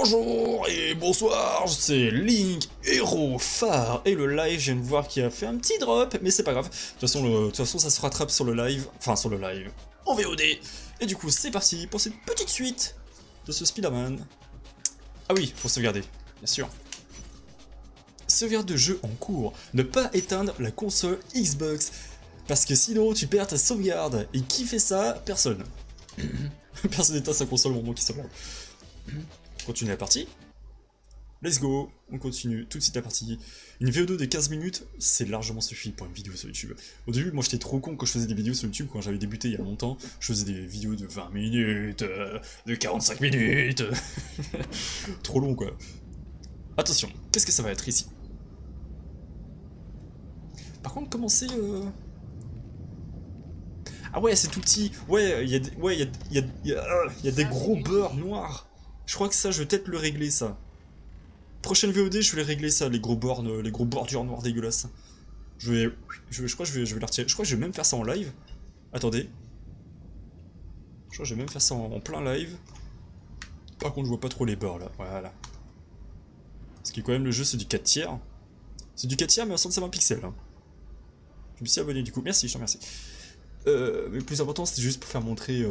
Bonjour et bonsoir, c'est Link, héros phare, et le live, je viens de voir qu'il a fait un petit drop, mais c'est pas grave. De toute façon, ça se rattrape sur le live, en VOD. Et du coup, c'est parti pour cette petite suite de ce Spider-Man. Ah oui, faut sauvegarder, bien sûr. Sauvegarde de jeu en cours, ne pas éteindre la console Xbox, parce que sinon tu perds ta sauvegarde. Et qui fait ça? Personne. Personne n'éteint sa console au moment qu'il sauvegarde. Continue la partie. Let's go, on continue tout de suite la partie. Une VO2 de 15 minutes, c'est largement suffisant pour une vidéo sur YouTube. Au début, moi j'étais trop con quand je faisais des vidéos sur YouTube, quand j'avais débuté il y a longtemps. Je faisais des vidéos de 20 minutes, de 45 minutes. Trop long quoi. Attention, qu'est-ce que ça va être ici? Par contre, comment c'est Ah ouais, c'est tout petit. Ouais, il y a des gros beurres noirs. Je crois que ça, je vais peut-être le régler, ça. Prochaine VOD, je vais les régler, ça, les gros bordures noires dégueulasses. Je crois que je vais les retirer. Je crois que je vais même faire ça en live. Attendez. Je crois que je vais même faire ça en plein live. Par contre, je vois pas trop les bords, là. Voilà. Parce que quand même, le jeu, c'est du 4 tiers. C'est du 4 tiers, mais à 120 pixels. Hein. Je me suis abonné, du coup. Merci, je te remercie. Mais le plus important, c'était juste pour faire montrer...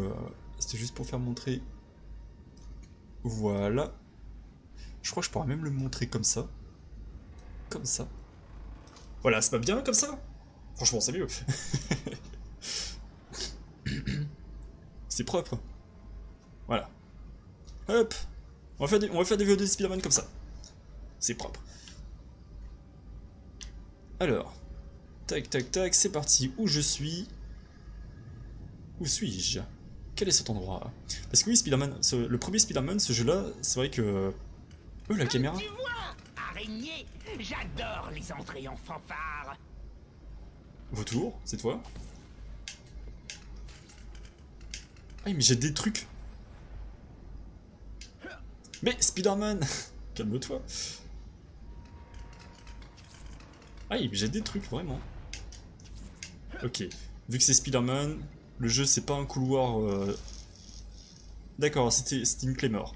Voilà. Je crois que je pourrais même le montrer comme ça. Comme ça. Voilà, c'est pas bien comme ça? Franchement, c'est mieux. C'est propre. Voilà. Hop. On va faire des vidéos de Spider-Man comme ça. C'est propre. Alors. Tac, tac, tac, c'est parti. Où je suis? Où suis-je? Quel est cet endroit? Parce que oui, Spider-Man, le premier Spider-Man, ce jeu-là, c'est vrai que... la caméra. Tu vois, araignée, j'adore les entrées en fanfare. Vautour, c'est toi? Ah mais j'ai des trucs. Mais Spider-Man, calme-toi. Ah mais j'ai des trucs, vraiment. Ok, vu que c'est Spider-Man, le jeu c'est pas un couloir... D'accord, c'était une clé mort.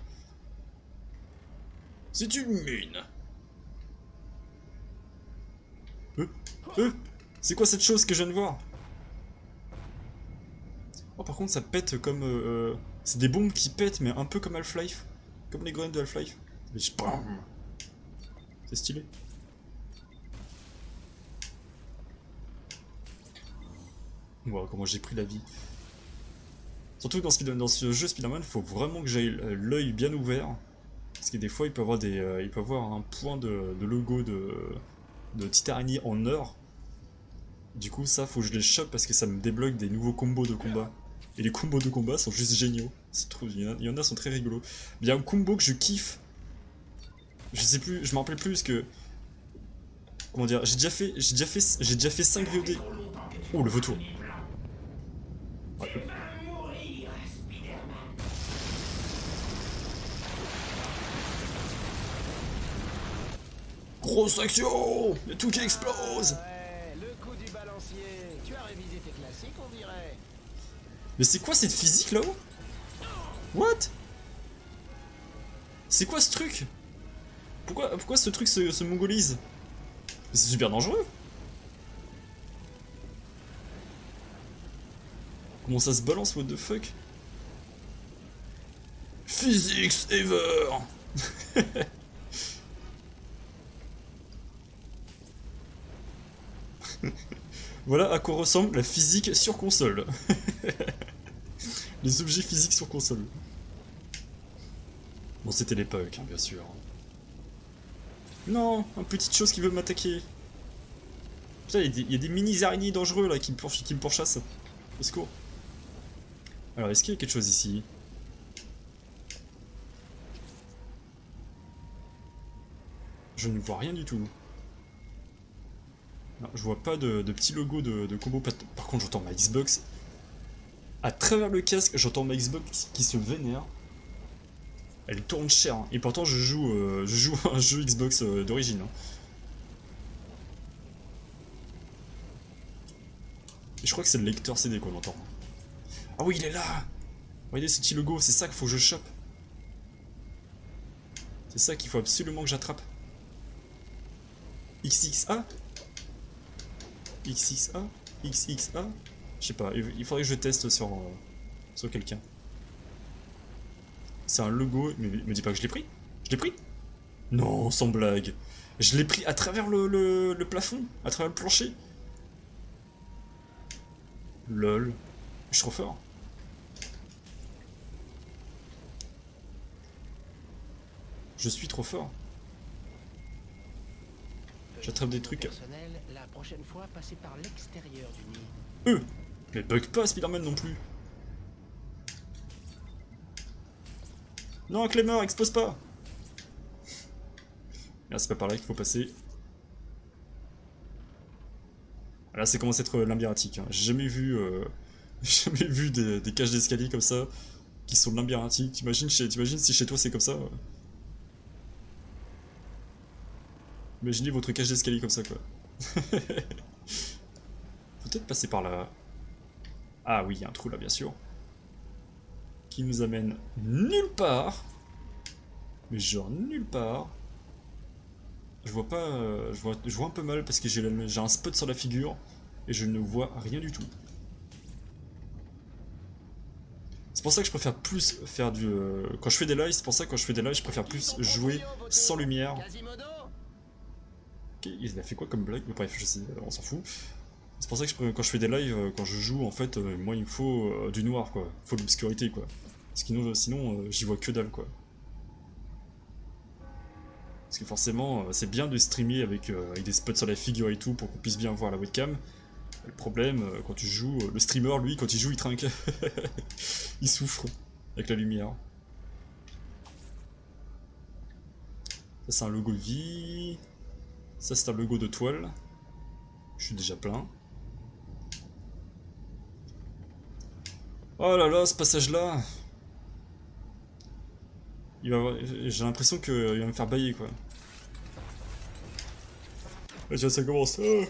C'est une mine. C'est quoi cette chose que je viens de voir? Oh par contre ça pète comme... c'est des bombes qui pètent mais un peu comme Half-Life. Comme les grenades de Half-Life. C'est stylé. Wow, comment j'ai pris la vie. Surtout que dans ce jeu Spider-Man, faut vraiment que j'aille l'œil bien ouvert. Parce que des fois il peut avoir un point de logo de petite araignée en or. Du coup ça faut que je les chope parce que ça me débloque des nouveaux combos de combat. Et les combos de combat sont juste géniaux. Il y en a sont très rigolos. Il y a un combo que je kiffe. Je sais plus, je me rappelle plus parce que... Comment dire, j'ai déjà fait 5 VOD. Oh le vautour. Ouais. Grosse action! Il y a tout qui explose! Ouais, le coup du balancier. Tu as révisé tes classiques, on dirait. Mais c'est quoi cette physique là-haut? What? C'est quoi ce truc? Pourquoi ce truc se mongolise? C'est super dangereux! Comment ça se balance, what the fuck? Physics ever! Voilà à quoi ressemble la physique sur console. Les objets physiques sur console. Bon, c'était l'époque, hein, bien sûr. Non, une petite chose qui veut m'attaquer. Putain, il y a des mini-araignées dangereux là qui me pourchassent. Au secours. Alors, est-ce qu'il y a quelque chose ici? Je ne vois rien du tout. Non, je vois pas de petit logo de combo. Par contre, j'entends ma Xbox. À travers le casque, j'entends ma Xbox qui se vénère. Elle tourne cher. Hein. Et pourtant, je joue à un jeu Xbox d'origine. Hein. Et je crois que c'est le lecteur CD qu'on entend. Ah oui, il est là! Regardez ce petit logo, c'est ça qu'il faut que je chope. C'est ça qu'il faut absolument que j'attrape. XXA XXA XXA. Je sais pas, il faudrait que je teste sur quelqu'un. C'est un logo, mais me dis pas que je l'ai pris. Je l'ai pris? Non, sans blague. Je l'ai pris à travers le plafond, à travers le plancher. Lol. Je suis trop fort. Je suis trop fort. J'attrape des trucs. La prochaine fois, passez par l'extérieur du nid. Mais bug pas Spider-Man non plus. Non, Clément, expose pas. Là, c'est pas par là qu'il faut passer. Là, c'est commence à être labyrinthique. Hein. J'ai jamais vu, des cages d'escalier comme ça qui sont labyrinthiques. T'imagines si chez toi c'est comme ça Imaginez votre cage d'escalier comme ça, quoi. Faut peut-être passer par là. Ah oui, il y a un trou là, bien sûr. Qui nous amène nulle part. Mais genre nulle part. Je vois pas... je vois un peu mal parce que j'ai un spot sur la figure. Et je ne vois rien du tout. C'est pour ça que je préfère plus faire du... quand je fais des lives, c'est pour ça que quand je fais des lives, je préfère plus jouer sans lumière. Ok, il a fait quoi comme blague? Bref, je sais, on s'en fout. C'est pour ça que quand je fais des lives, quand je joue, en fait, moi il me faut du noir, quoi. Il faut de l'obscurité, quoi. Sinon j'y vois que dalle, quoi. Parce que forcément, c'est bien de streamer avec des spots sur la figure et tout pour qu'on puisse bien voir la webcam. Le problème, quand tu joues, le streamer, lui, quand il joue, il trinque. Il souffre avec la lumière. Ça, c'est un logo de vie. Ça, c'est un logo de toile. Je suis déjà plein. Oh là là, ce passage-là. J'ai l'impression qu'il va me faire bailler, quoi. Déjà, ça commence. Oh.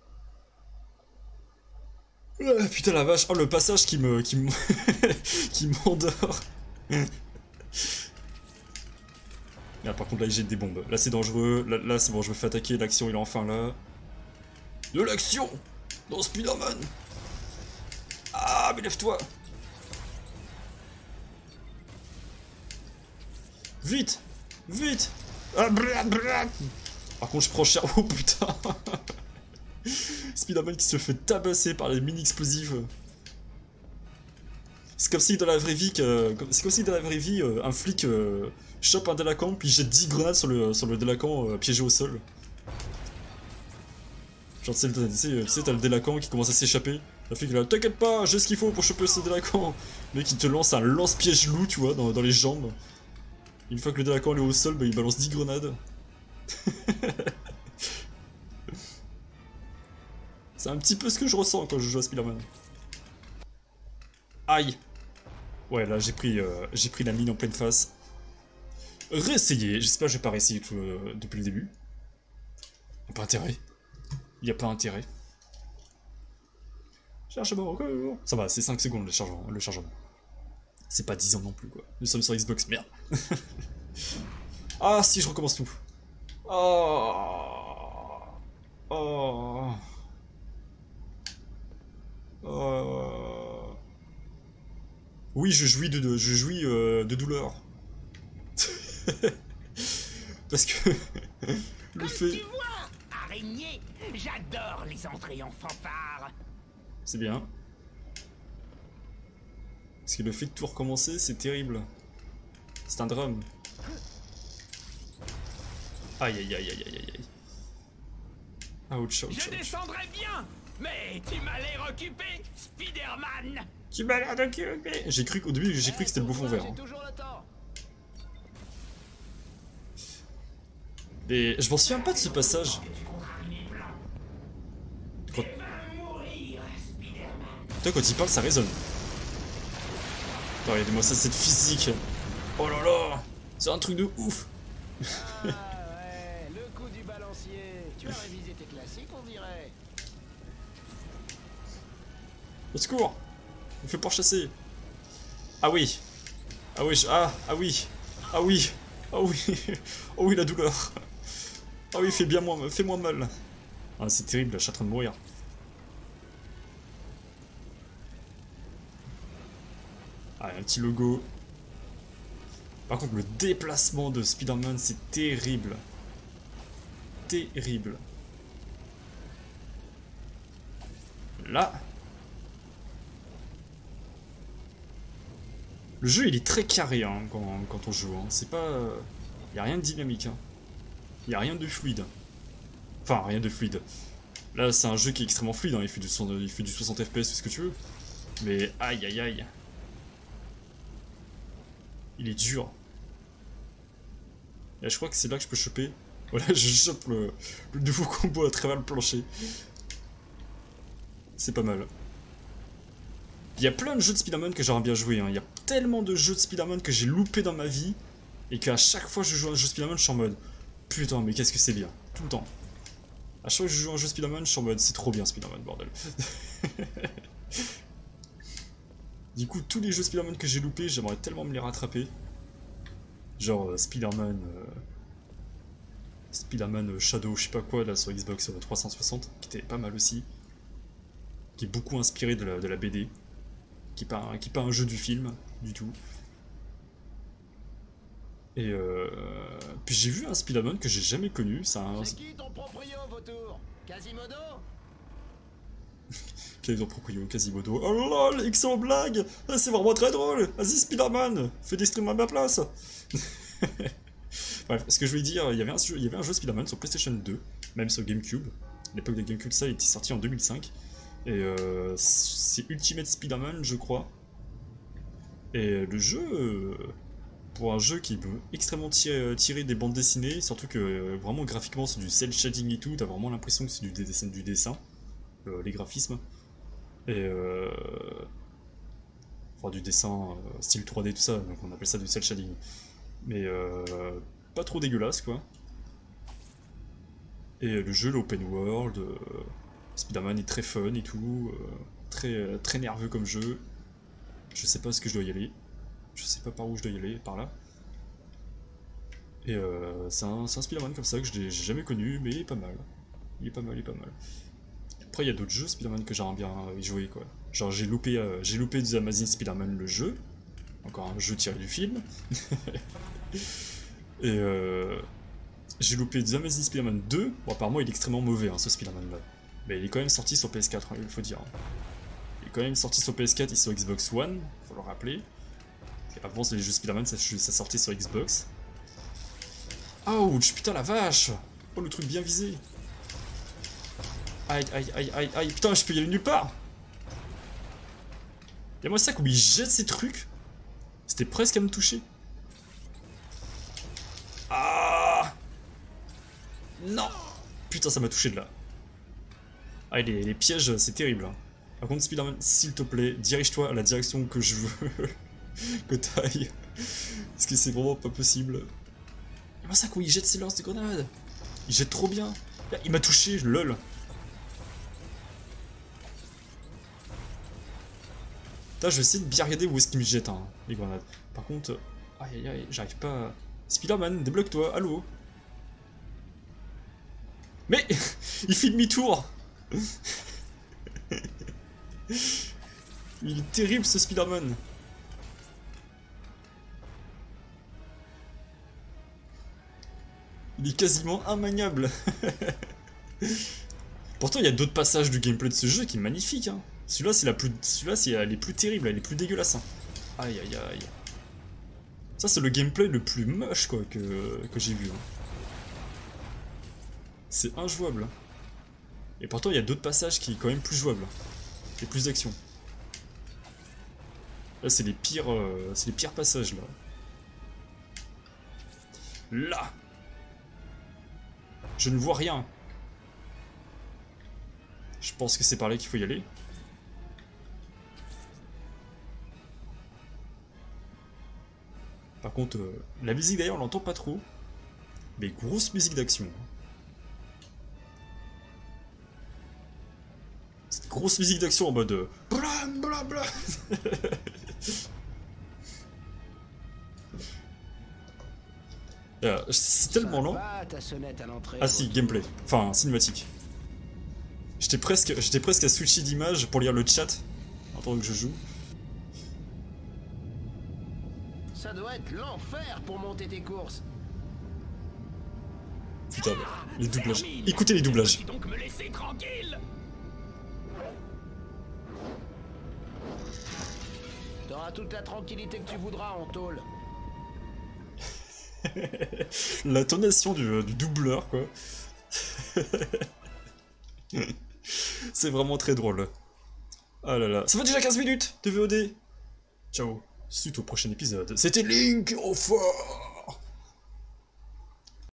Ah, putain la vache, oh le passage qui m'endort. Là par contre là il jette des bombes, là c'est dangereux, là c'est bon je me fais attaquer, l'action il est enfin là. De l'action dans Spider-Man. Ah mais lève-toi. Vite. Vite. Ah, par contre je prends cher, oh putain. Spider-Man qui se fait tabasser par les mini-explosives. C'est comme si dans la vraie vie, un flic chope un délinquant puis jette 10 grenades sur le délinquant piégé au sol. Genre tu sais, t'as le délinquant qui commence à s'échapper. Le flic il est là, t'inquiète pas, j'ai ce qu'il faut pour choper ce délinquant. Le mec il te lance un lance-piège loup, tu vois, dans les jambes. Une fois que le délinquant est au sol, bah, il balance 10 grenades. C'est un petit peu ce que je ressens quand je joue à Spider-Man. Aïe. Ouais, là j'ai pris la mine en pleine face. Réessayer. J'espère que je vais pas réessayer tout, depuis le début. Y'a pas intérêt. Y a pas intérêt. Chargement encore. Ça va, c'est 5 secondes le chargement. C'est pas 10 ans non plus, quoi. Nous sommes sur Xbox, merde. Ah si, je recommence tout. Oh. Oh. Oui, je jouis de douleur. Parce que le fait... Tu vois, araignée, j'adore les entrées en fanfare. C'est bien. Parce que le fait de tout recommencer, c'est terrible. C'est un drame. Aïe aïe aïe aïe aïe aïe. Ouch, ouch, Je ouch. descendrai bien, mais tu m'as l'air occupé, Spider-Man. Tu m'as l'air d'occuper. J'ai cru qu'au début, j'ai cru que c'était le bouffon vert. Hein. Mais je m'en souviens pas de ce passage. Quand... Toi, quand il parle, ça résonne. Regardez-moi ça, cette physique. Oh là là, c'est un truc de ouf. Ah ouais, le coup du balancier. Tu as révisé tes classiques, on dirait. Au secours, on me fait pourchasser. Ah oui. Ah oui, ah oui. Ah oui. Oh oui, oh oui, la douleur. Ah oui, fais-moi mal. Ah, c'est terrible, là, je suis en train de mourir. Ah, un petit logo. Par contre, le déplacement de Spider-Man, c'est terrible. Terrible. Là. Le jeu, il est très carré hein, quand on joue. Hein. C'est pas... Il n'y a rien de dynamique. Hein. Il n'y a rien de fluide. Enfin, rien de fluide. Là, c'est un jeu qui est extrêmement fluide. Hein. Il fait du 60 FPS, tout ce que tu veux. Mais aïe aïe aïe. Il est dur. Et je crois que c'est là que je peux choper. Voilà, je chope le nouveau combo à travers le plancher. C'est pas mal. Il y a plein de jeux de Spider-Man que j'aimerais bien jouer. Hein. Il y a tellement de jeux de Spider-Man que j'ai loupé dans ma vie. Et qu'à chaque fois que je joue à un jeu Spider-Man, je suis en mode putain, mais qu'est-ce que c'est bien. Tout le temps. À chaque fois que je joue à un jeu Spider-Man, je suis en mode c'est trop bien Spider-Man, bordel. Du coup, tous les jeux Spider-Man que j'ai loupés, j'aimerais tellement me les rattraper. Genre Spider-Man Shadow, je sais pas quoi, là sur Xbox 360, qui était pas mal aussi. Qui est beaucoup inspiré de la BD. Qui est pas un jeu du film, du tout. Et puis j'ai vu un Spider-Man que j'ai jamais connu. C'est qui ton proprio, vautour? Quasimodo? Quel est ton proprio, Quasimodo? Oh lol, excellent blague! C'est vraiment très drôle! Vas-y Spider-Man, fais des streams à ma place! Bref, ce que je voulais dire, il y avait un jeu Spider-Man sur PlayStation 2, même sur GameCube. À l'époque de GameCube, ça il était sorti en 2005. Et c'est Ultimate Spider-Man, je crois. Et le jeu, pour un jeu qui peut extrêmement tirer des bandes dessinées, surtout que vraiment graphiquement c'est du cel shading et tout, t'as vraiment l'impression que c'est du dessin, les graphismes. Et enfin du dessin style 3D tout ça, donc on appelle ça du cel shading. Mais pas trop dégueulasse quoi. Et le jeu, l'open world, Spider-Man est très fun et tout, très nerveux comme jeu. Je sais pas ce que je dois y aller. Je sais pas par où je dois y aller, par là. Et c'est un Spider-Man comme ça que j'ai jamais connu, mais il est pas mal. Il est pas mal. Après il y a d'autres jeux Spider-Man que j'aimerais bien y jouer quoi. Genre j'ai loupé The Amazing Spider-Man le jeu. Encore un jeu tiré du film. Et j'ai loupé The Amazing Spider-Man 2. Bon apparemment il est extrêmement mauvais hein, ce Spider-Man là. Mais il est quand même sorti sur PS4, hein, il faut dire. Il est quand même sorti sur PS4 et sur Xbox One, faut le rappeler. Avant les jeux Spider-Man ça sortait sur Xbox. Ouch, putain la vache! Oh le truc bien visé! Aïe, putain je peux y aller nulle part! Y'a moi ça où il jette ces trucs. C'était presque à me toucher. Ah! Non! Putain ça m'a touché de là. Ah les pièges c'est terrible. Hein. Par contre Spider-Man, s'il te plaît, dirige-toi à la direction que je veux que t'ailles. Parce que c'est vraiment pas possible. Y'a ça où il jette ses lances de grenades. Il jette trop bien. Il m'a touché, lol. Putain, je vais essayer de bien regarder où est-ce qu'il me jette hein, les grenades. Par contre, aïe, j'arrive pas à... Spider-Man, débloque-toi, allô. Mais il fait demi-tour. Il est terrible ce Spider-Man. Il est quasiment immaniable. Pourtant il y a d'autres passages du gameplay de ce jeu qui est magnifique hein. Celui-là c'est elle est plus terrible, elle est plus dégueulasse hein. Aïe. Ça c'est le gameplay le plus moche quoi que j'ai vu hein. C'est injouable. Et pourtant il y a d'autres passages qui est quand même plus jouables. Et plus d'action. Là c'est les pires passages là. Là. Je ne vois rien. Je pense que c'est par là qu'il faut y aller. Par contre, la musique d'ailleurs on l'entend pas trop. Mais grosse musique d'action. Cette grosse musique d'action en mode... blam blam blam. C'est tellement lent. Ta sonnette à l'entrée. Ah si, gameplay. Enfin, cinématique. J'étais presque à switcher d'image pour lire le chat pendant que je joue. Ça doit être l'enfer pour monter tes courses. Putain, les doublages. Écoutez les doublages. Donc me laisser tranquille. T'auras toute la tranquillité que tu voudras en tôle. L'intonation du doubleur, quoi. C'est vraiment très drôle. Ah là là. Ça fait déjà 15 minutes de VOD. Ciao. Suite au prochain épisode. C'était Link au fort.